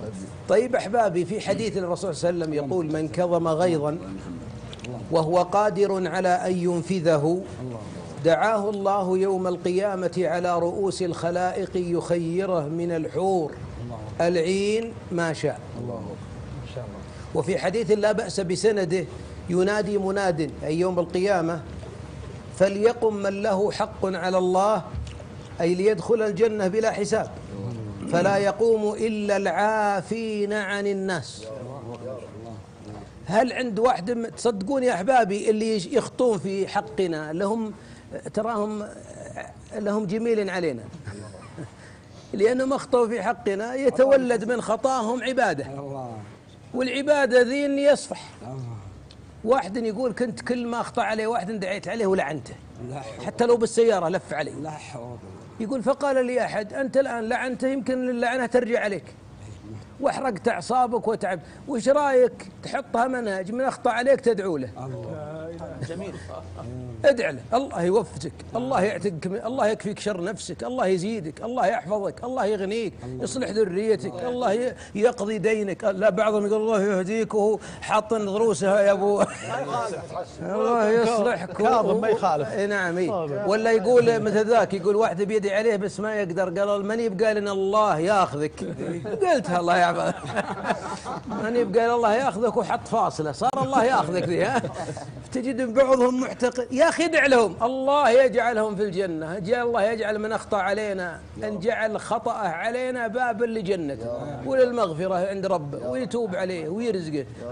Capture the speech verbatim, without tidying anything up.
طيب أحبابي، في حديث الرسول صلى الله عليه وسلم يقول: من كظم غيظا وهو قادر على أن ينفذه دعاه الله يوم القيامة على رؤوس الخلائق يخيره من الحور العين ما شاء. وفي حديث لا بأس بسنده ينادي مناد أي يوم القيامة: فليقم من له حق على الله، أي ليدخل الجنة بلا حساب، فلا يقوم إلا العافين عن الناس. هل عند واحد، تصدقون يا أحبابي، اللي يخطون في حقنا لهم تراهم لهم جميل علينا، لأنهم أخطوا في حقنا يتولد من خطاهم عبادة، والعبادة ذي إني يصفح. واحد يقول: كنت كل ما أخطأ عليه واحد دعيت عليه ولعنته، حتى لو بالسيارة لف عليه. يقول: فقال لي أحد: أنت الآن لعنته يمكن اللعنة ترجع عليك واحرقت أعصابك وتعب، وش رايك تحطها منهج من أخطأ عليك تدعو له؟ جميل. ادع له، الله يوفقك، الله يعتقك، الله يكفيك شر نفسك، الله يزيدك، الله يحفظك، الله يغنيك، يصلح ذريتك، الله يقضي دينك. لا، بعضهم يقول: الله يهديك وهو حاطن ضروسها يا ابو الله يصلحك. كاظم ما يخالف. نعم. ولا يقول مثل ذاك، يقول واحد بيدعي عليه بس ما يقدر، قال: من يبقى لنا الله ياخذك. قلتها الله يعفو. من يبقى الله ياخذك وحط فاصله، صار الله ياخذك ذي. ها تجد بعضهم معتقد. يا اخي ادع لهم الله يجعلهم في الجنه، جعل الله يجعل من اخطا علينا ان جعل خطاه علينا باب لجنته وللمغفره عند ربه، ويتوب عليه ويرزقه.